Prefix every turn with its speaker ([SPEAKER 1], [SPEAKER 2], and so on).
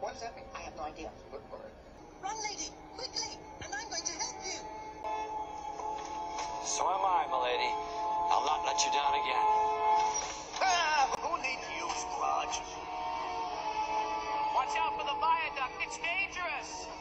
[SPEAKER 1] What does that mean? I have no idea.
[SPEAKER 2] Run, lady, quickly, and I'm going to help you.
[SPEAKER 3] So am I, milady. I'll not let you down again.
[SPEAKER 4] Ah, who needs you, Splodge?
[SPEAKER 3] Watch out for the viaduct. It's dangerous.